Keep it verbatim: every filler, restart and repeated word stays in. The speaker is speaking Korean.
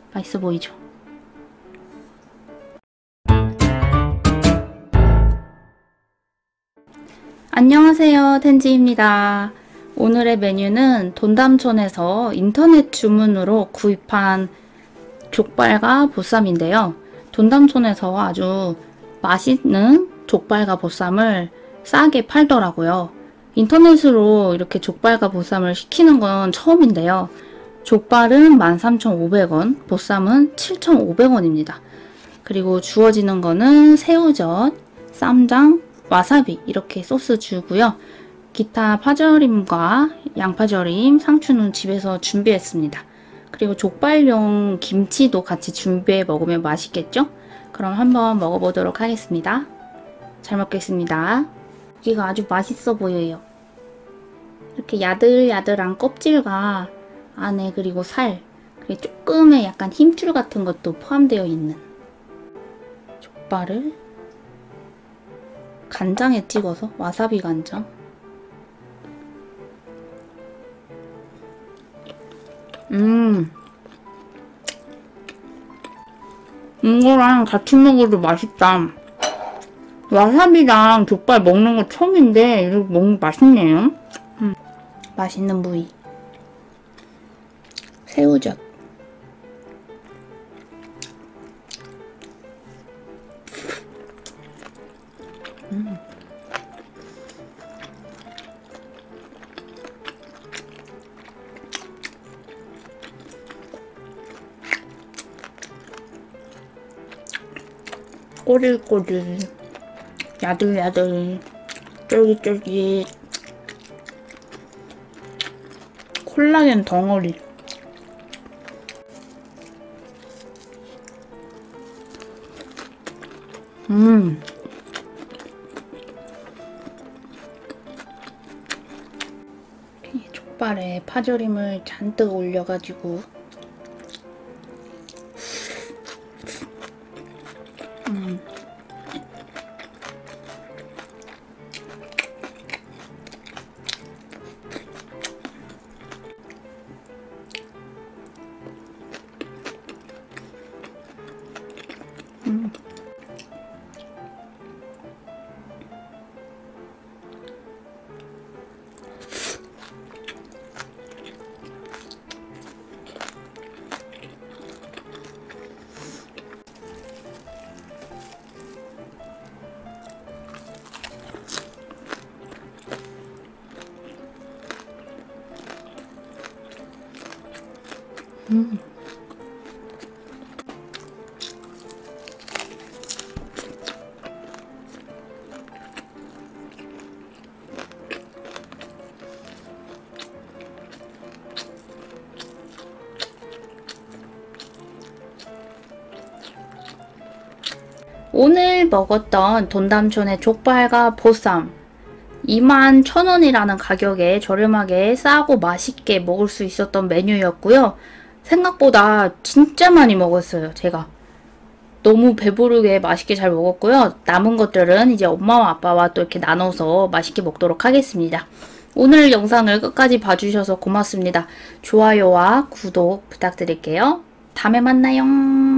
맛있어 보이죠? 안녕하세요, 텐지입니다. 오늘의 메뉴는 돈담촌에서 인터넷 주문으로 구입한 족발과 보쌈인데요. 돈담촌에서 아주 맛있는 족발과 보쌈을 싸게 팔더라고요. 인터넷으로 이렇게 족발과 보쌈을 시키는 건 처음인데요. 족발은 만 삼천오백 원, 보쌈은 칠천오백 원입니다. 그리고 주어지는 거는 새우젓, 쌈장, 와사비 이렇게 소스 주고요. 기타 파절임과 양파절임, 상추는 집에서 준비했습니다. 그리고 족발용 김치도 같이 준비해 먹으면 맛있겠죠? 그럼 한번 먹어보도록 하겠습니다. 잘 먹겠습니다. 여기가 아주 맛있어 보여요. 이렇게 야들야들한 껍질과 안에 그리고 살, 그리고 조금의 약간 힘줄 같은 것도 포함되어 있는 족발을 간장에 찍어서, 와사비 간장. 음 이거랑 같이 먹어도 맛있다. 와사비랑 족발 먹는 거 처음인데 이거 너무 맛있네요. 음. 맛있는 부위 새우젓. 음. 꼬들꼬들, 야들야들, 쫄깃쫄깃, 콜라겐 덩어리. 음 족발에 파절임을 잔뜩 올려가지고 음. 음. 음. 오늘 먹었던 돈담촌의 족발과 보쌈 이만 천 원이라는 가격에 저렴하게 싸고 맛있게 먹을 수 있었던 메뉴였고요. 생각보다 진짜 많이 먹었어요. 제가 너무 배부르게 맛있게 잘 먹었고요. 남은 것들은 이제 엄마와 아빠와 또 이렇게 나눠서 맛있게 먹도록 하겠습니다. 오늘 영상을 끝까지 봐주셔서 고맙습니다. 좋아요와 구독 부탁드릴게요. 다음에 만나요.